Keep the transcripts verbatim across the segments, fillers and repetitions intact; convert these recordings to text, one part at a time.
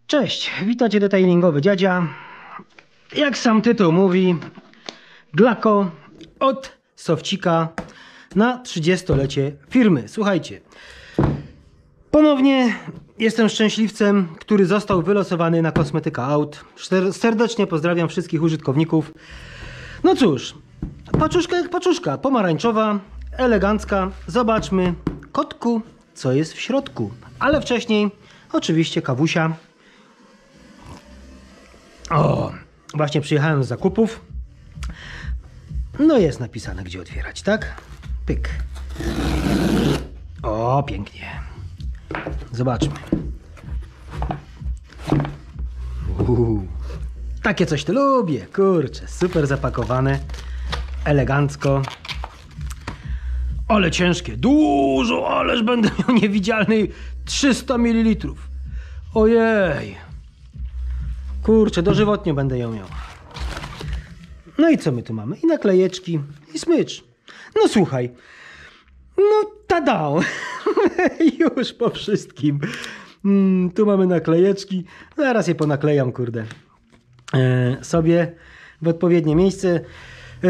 Cześć, witajcie detailingowy dziadzia. Jak sam tytuł mówi, Glaco od Sofcika na trzydziestolecie firmy. Słuchajcie, ponownie jestem szczęśliwcem, który został wylosowany na kosmetyka aut. Serdecznie pozdrawiam wszystkich użytkowników. No cóż, paczuszka jak paczuszka, pomarańczowa, elegancka. Zobaczmy, kotku, co jest w środku. Ale wcześniej oczywiście kawusia. O, właśnie przyjechałem z zakupów. No jest napisane, gdzie otwierać, tak? Pyk. O, pięknie. Zobaczmy. Uuu, takie coś to lubię, kurczę, super zapakowane, elegancko. Ale ciężkie, dużo, ależ będę miał niewidzialny trzysta mililitrów. Ojej. Kurczę, dożywotnie będę ją miał. No i co my tu mamy? I naklejeczki, i smycz. No słuchaj. No tada! Już po wszystkim. Mm, tu mamy naklejeczki. Zaraz je ponaklejam, kurde. E, sobie w odpowiednie miejsce. E,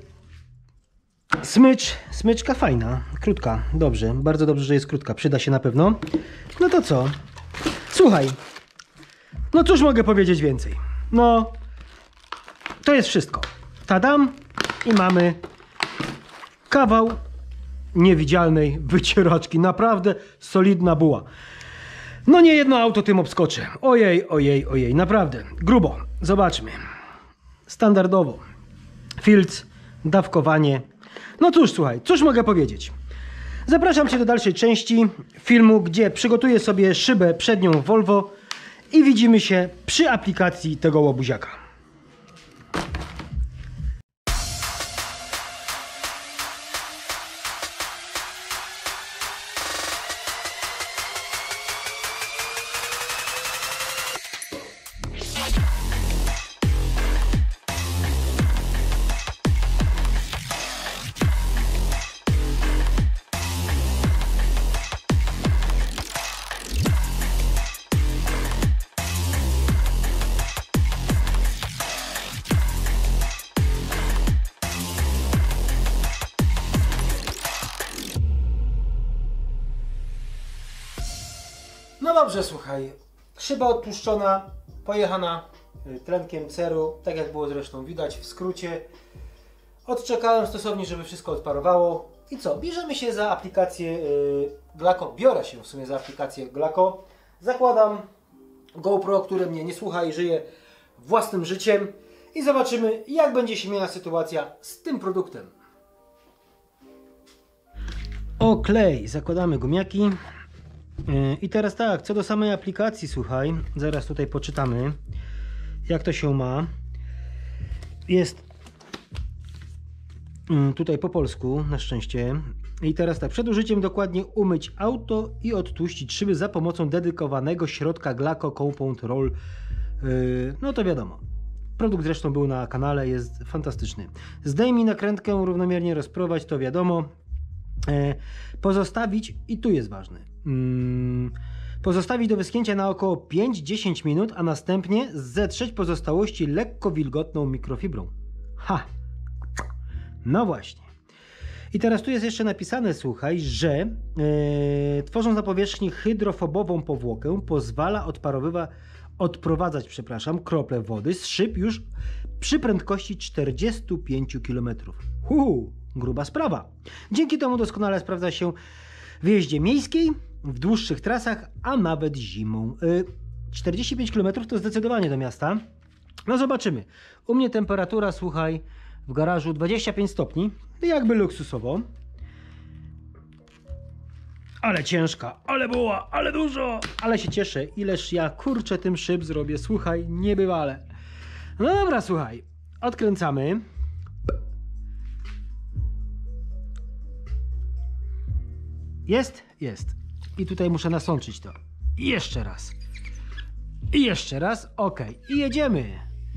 smycz. Smyczka fajna, krótka. Dobrze, bardzo dobrze, że jest krótka. Przyda się na pewno. No to co? Słuchaj. No cóż mogę powiedzieć więcej? No, to jest wszystko. Tadam i mamy kawał niewidzialnej wycieraczki. Naprawdę solidna buła. No nie jedno auto tym obskoczę. Ojej, ojej, ojej. Naprawdę grubo. Zobaczmy. Standardowo. Filc, dawkowanie. No cóż, słuchaj, cóż mogę powiedzieć? Zapraszam Cię do dalszej części filmu, gdzie przygotuję sobie szybę przednią Volvo i widzimy się przy aplikacji tego łobuziaka. No dobrze, słuchaj, szyba odtłuszczona, pojechana tlenkiem ceru, tak jak było zresztą widać w skrócie. Odczekałem stosownie, żeby wszystko odparowało. I co? Bierzemy się za aplikację yy, Glaco, biorę się w sumie za aplikację Glaco. Zakładam GoPro, które mnie nie słucha i żyje własnym życiem. I zobaczymy, jak będzie się miała sytuacja z tym produktem. O, klej, zakładamy gumiaki. I teraz tak, co do samej aplikacji, słuchaj, zaraz tutaj poczytamy, jak to się ma. Jest tutaj po polsku, na szczęście. I teraz tak, przed użyciem dokładnie umyć auto i odtłuścić szyby za pomocą dedykowanego środka Glaco Compound Roll. No to wiadomo. Produkt zresztą był na kanale, jest fantastyczny. Zdejmij nakrętkę, równomiernie rozprowadź, to wiadomo. Pozostawić, i tu jest ważne, hmm, pozostawić do wyschnięcia na około pięć do dziesięciu minut, a następnie zetrzeć pozostałości lekko wilgotną mikrofibrą. Ha! No właśnie. I teraz tu jest jeszcze napisane, słuchaj, że yy, tworząc na powierzchni hydrofobową powłokę, pozwala odparowywać, odprowadzać, przepraszam, krople wody z szyb już przy prędkości czterdziestu pięciu kilometrów. Hu! Gruba sprawa. Dzięki temu doskonale sprawdza się w jeździe miejskiej, w dłuższych trasach, a nawet zimą. czterdzieści pięć kilometrów to zdecydowanie do miasta. No zobaczymy. U mnie temperatura, słuchaj, w garażu dwadzieścia pięć stopni. Jakby luksusowo. Ale ciężka, ale buła, ale dużo. Ale się cieszę, ileż ja kurczę tym szyb zrobię. Słuchaj, niebywale. No dobra, słuchaj. Odkręcamy. Jest? Jest. I tutaj muszę nasączyć to. I jeszcze raz. I jeszcze raz. Ok. I jedziemy.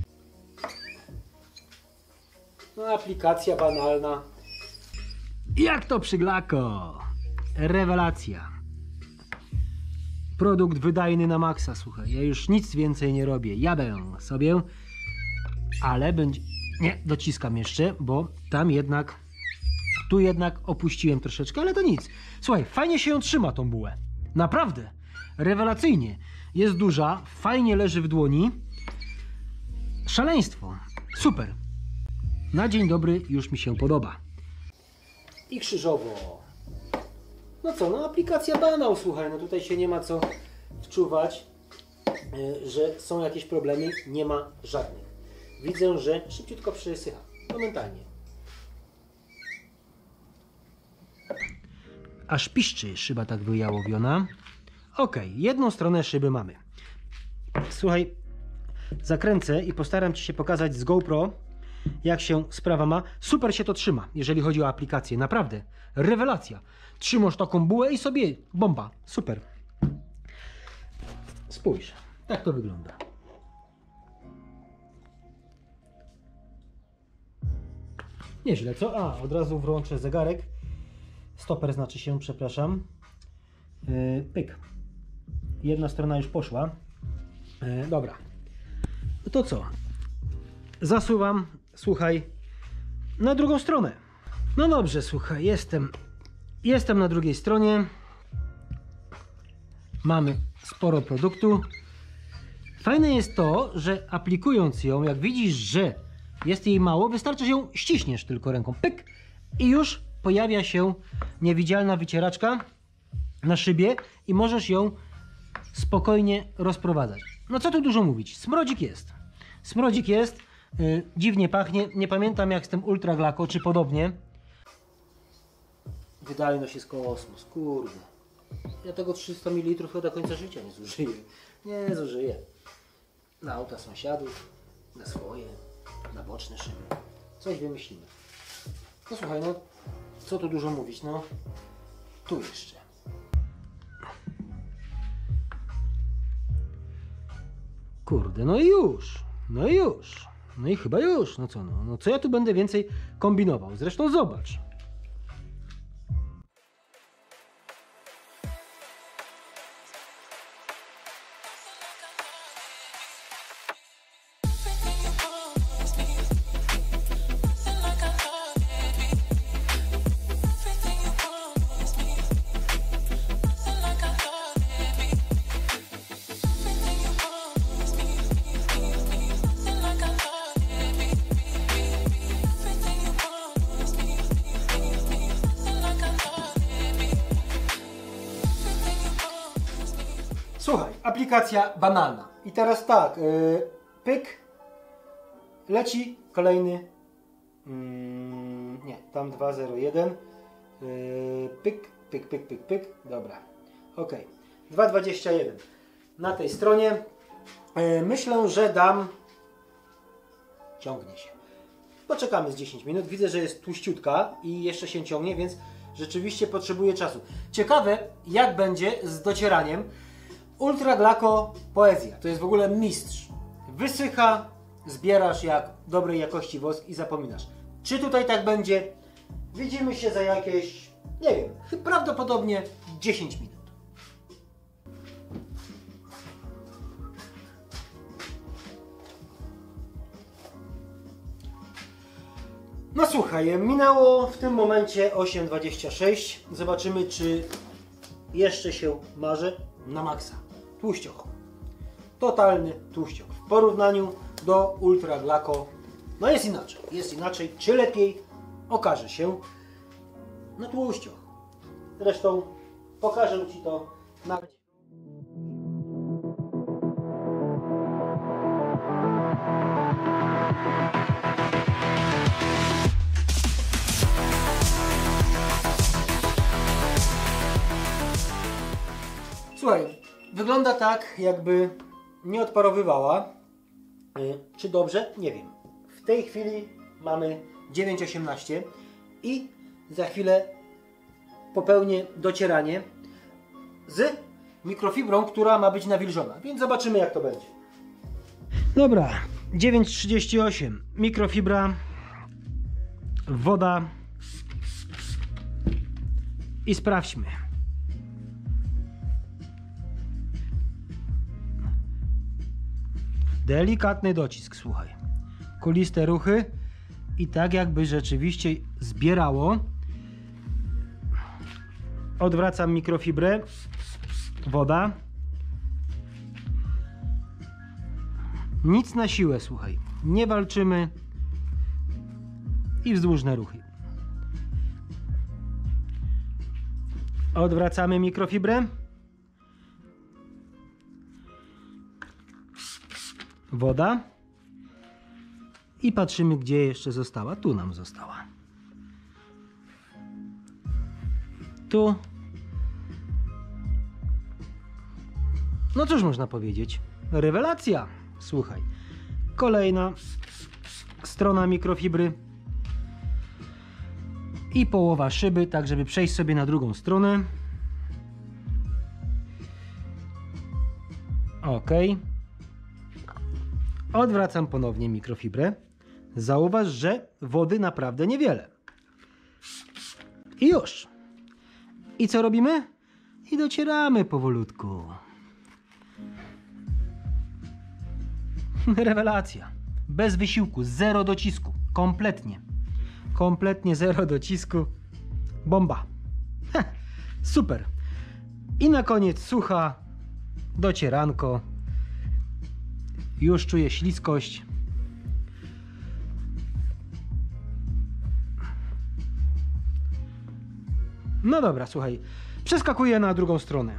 No, aplikacja banalna. Jak to przy Glaco? Rewelacja. Produkt wydajny na maksa, słuchaj. Ja już nic więcej nie robię. Jadę sobie, ale będzie... Nie, dociskam jeszcze, bo tam jednak... Tu jednak opuściłem troszeczkę, ale to nic. Słuchaj, fajnie się ją trzyma tą bułę. Naprawdę. Rewelacyjnie. Jest duża, fajnie leży w dłoni. Szaleństwo. Super. Na dzień dobry już mi się podoba. I krzyżowo. No co, no aplikacja banał, słuchaj, no tutaj się nie ma co wczuwać, że są jakieś problemy. Nie ma żadnych. Widzę, że szybciutko przesycha. Momentalnie. Aż piszczy szyba tak wyjałowiona. Ok, jedną stronę szyby mamy. Słuchaj, zakręcę i postaram Ci się pokazać z GoPro, jak się sprawa ma. Super się to trzyma, jeżeli chodzi o aplikację. Naprawdę, rewelacja. Trzymasz taką bułę i sobie bomba. Super. Spójrz, tak to wygląda. Nieźle, co? A, od razu włączę zegarek. Stoper znaczy się, przepraszam. Yy, pyk. Jedna strona już poszła. Yy, dobra. No to co? Zasuwam, słuchaj, na drugą stronę. No dobrze, słuchaj, jestem, jestem na drugiej stronie. Mamy sporo produktu. Fajne jest to, że aplikując ją, jak widzisz, że jest jej mało, wystarczy, że ją ściśniesz tylko ręką. Pyk! I już pojawia się niewidzialna wycieraczka na szybie i możesz ją spokojnie rozprowadzać. No co tu dużo mówić, smrodzik jest. Smrodzik jest, yy, dziwnie pachnie, nie pamiętam jak z tym Ultra Glaco, czy podobnie. Wydajność jest kosmos, kurde. Ja tego trzysta mililitrów do końca życia nie zużyję. Nie zużyję. Na auta sąsiadów, na swoje, na boczne szyby. Coś wymyślimy. No słuchaj, no co tu dużo mówić, no tu jeszcze. Kurde, no i już, no i już, no i chyba już, no co no, no co ja tu będę więcej kombinował, zresztą zobacz. Słuchaj, aplikacja banalna. I teraz tak, yy, pyk, leci kolejny, yy, nie, tam dwa zero jeden, yy, pyk, pyk, pyk, pyk, pyk, dobra, ok, dwa dwadzieścia jeden. Na tej stronie yy, myślę, że dam, ciągnie się. Poczekamy z dziesięć minut, widzę, że jest tłuściutka i jeszcze się ciągnie, więc rzeczywiście potrzebuje czasu. Ciekawe, jak będzie z docieraniem. Ultra Glaco Poezja to jest w ogóle mistrz. Wysycha, zbierasz jak dobrej jakości wosk i zapominasz. Czy tutaj tak będzie? Widzimy się za jakieś, nie wiem, prawdopodobnie dziesięć minut. No słuchaj, minęło w tym momencie osiem dwadzieścia sześć. Zobaczymy, czy jeszcze się marzy na maksa. Tłuścioch. Totalny tłuścioch. W porównaniu do Ultra Glaco, no jest inaczej. Jest inaczej. Czy lepiej? Okaże się. No tłuścioch. Zresztą pokażę Ci to nawet. Słuchaj, wygląda tak, jakby nie odparowywała. Yy, czy dobrze? Nie wiem. W tej chwili mamy dziewięć osiemnaście i za chwilę popełnię docieranie z mikrofibrą, która ma być nawilżona. Więc zobaczymy, jak to będzie. Dobra, dziewięć trzydzieści osiem. Mikrofibra, woda i sprawdźmy. Delikatny docisk, słuchaj. Kuliste ruchy i tak jakby rzeczywiście zbierało. Odwracam mikrofibrę. Woda. Nic na siłę, słuchaj. Nie walczymy. I wzdłużne ruchy. Odwracamy mikrofibrę. Woda. I patrzymy, gdzie jeszcze została. Tu nam została. Tu. No cóż można powiedzieć? Rewelacja. Słuchaj. Kolejna strona mikrofibry. I połowa szyby, tak żeby przejść sobie na drugą stronę. Ok. Odwracam ponownie mikrofibrę. Zauważ, że wody naprawdę niewiele. I już. I co robimy? I docieramy powolutku. Rewelacja. Bez wysiłku, zero docisku. Kompletnie. Kompletnie zero docisku. Bomba. Heh, super. I na koniec sucha docieranko. Już czuję śliskość. No dobra, słuchaj. Przeskakuję na drugą stronę.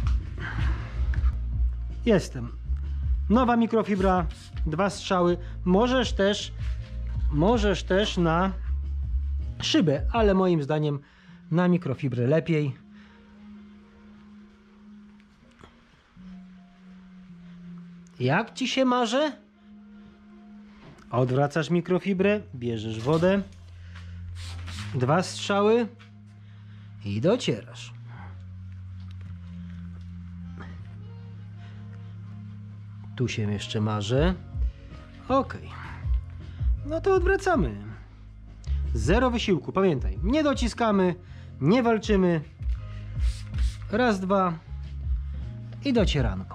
Jestem. Nowa mikrofibra, dwa strzały. Możesz też, możesz też na szybę, ale moim zdaniem na mikrofibrę lepiej. Jak ci się marzy? Odwracasz mikrofibrę, bierzesz wodę, dwa strzały i docierasz. Tu się jeszcze marzy. Ok. No to odwracamy. Zero wysiłku, pamiętaj. Nie dociskamy, nie walczymy. Raz, dwa i docieranko.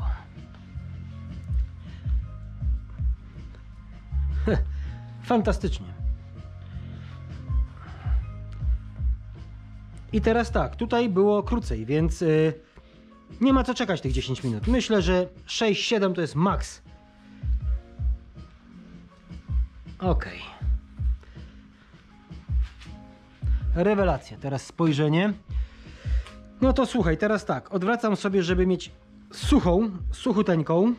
Fantastycznie. I teraz tak, tutaj było krócej, więc yy, nie ma co czekać tych dziesięć minut. Myślę, że sześć siedem to jest maks. Ok. Rewelacja. Teraz spojrzenie. No to słuchaj, teraz tak. Odwracam sobie, żeby mieć suchą, suchuteńką.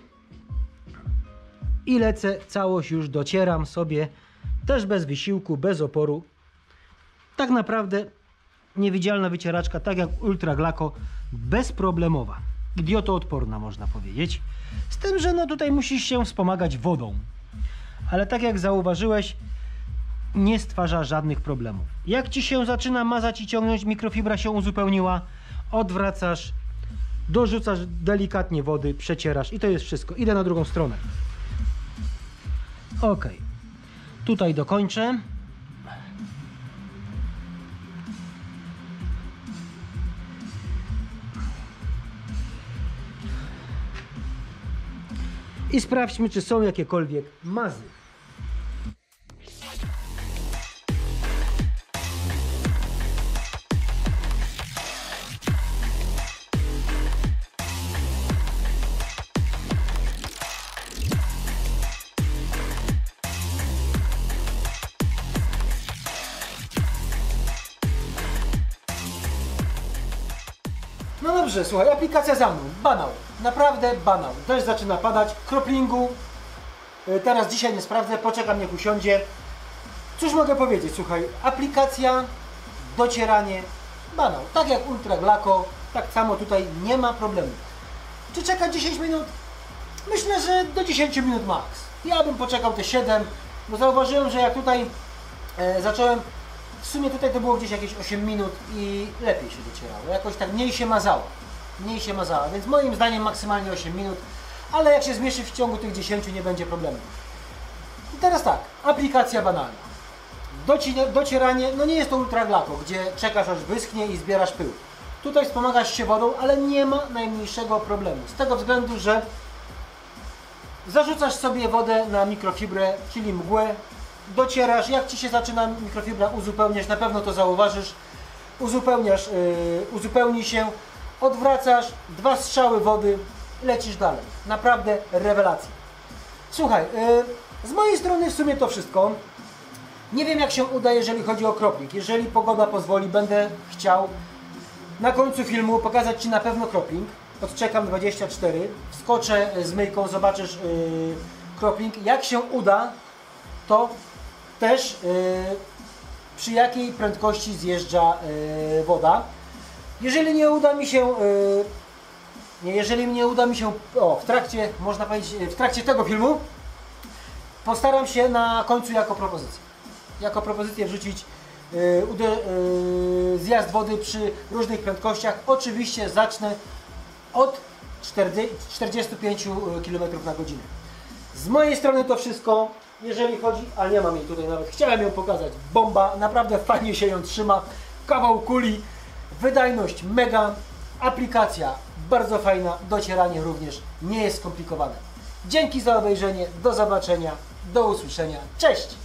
I lecę, całość już docieram sobie. Też bez wysiłku, bez oporu. Tak naprawdę niewidzialna wycieraczka, tak jak Ultra Glaco, bezproblemowa. Idiotoodporna, można powiedzieć. Z tym, że no tutaj musisz się wspomagać wodą. Ale tak jak zauważyłeś, nie stwarza żadnych problemów. Jak ci się zaczyna mazać i ciągnąć, mikrofibra się uzupełniła, odwracasz, dorzucasz delikatnie wody, przecierasz i to jest wszystko. Idę na drugą stronę. Ok. Tutaj dokończę. I sprawdźmy, czy są jakiekolwiek mazy. No dobrze, słuchaj, aplikacja za mną, banał, naprawdę banał, deszcz zaczyna padać, kroplingu, teraz dzisiaj nie sprawdzę, poczekam niech usiądzie. Cóż mogę powiedzieć, słuchaj, aplikacja, docieranie, banał, tak jak Ultra Glaco, tak samo tutaj nie ma problemu. Czy czekać dziesięć minut? Myślę, że do dziesięciu minut max. Ja bym poczekał te siedem, bo zauważyłem, że jak tutaj e, zacząłem, w sumie tutaj to było gdzieś jakieś osiem minut i lepiej się docierało. Jakoś tak mniej się mazało. Mniej się mazała, więc moim zdaniem maksymalnie osiem minut, ale jak się zmierzy w ciągu tych dziesięciu nie będzie problemu. I teraz tak, aplikacja banalna. Doci docieranie, no nie jest to Ultra Glaco, gdzie czekasz aż wyschnie i zbierasz pył. Tutaj wspomagasz się wodą, ale nie ma najmniejszego problemu. Z tego względu, że zarzucasz sobie wodę na mikrofibrę, czyli mgłę, docierasz, jak Ci się zaczyna mikrofibra uzupełniać, na pewno to zauważysz, uzupełniasz, yy, uzupełni się, odwracasz, dwa strzały wody, lecisz dalej. Naprawdę rewelacja. Słuchaj, yy, z mojej strony w sumie to wszystko. Nie wiem jak się uda, jeżeli chodzi o kroplik. Jeżeli pogoda pozwoli, będę chciał na końcu filmu pokazać Ci na pewno kropling. Odczekam dwadzieścia cztery, wskoczę z myjką, zobaczysz yy, kropling. Jak się uda, to też yy, przy jakiej prędkości zjeżdża yy, woda. Jeżeli nie uda mi się, yy, nie, jeżeli nie uda mi się, o, w trakcie, można powiedzieć, w trakcie tego filmu, postaram się na końcu jako propozycję. Jako propozycję wrzucić yy, yy, zjazd wody przy różnych prędkościach. Oczywiście zacznę od czterdziestu pięciu kilometrów na godzinę. Z mojej strony to wszystko. Jeżeli chodzi, a nie mam jej tutaj nawet, chciałem ją pokazać, bomba, naprawdę fajnie się ją trzyma, kawał kuli, wydajność mega, aplikacja bardzo fajna, docieranie również nie jest skomplikowane. Dzięki za obejrzenie, do zobaczenia, do usłyszenia, cześć!